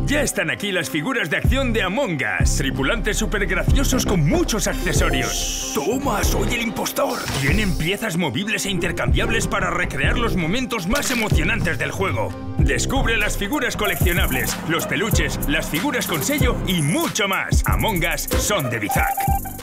Ya están aquí las figuras de acción de Among Us. Tripulantes súper graciosos con muchos accesorios. ¡Toma! ¡Soy el impostor! Tienen piezas movibles e intercambiables para recrear los momentos más emocionantes del juego. Descubre las figuras coleccionables, los peluches, las figuras con sello y mucho más. Among Us son de Bizac.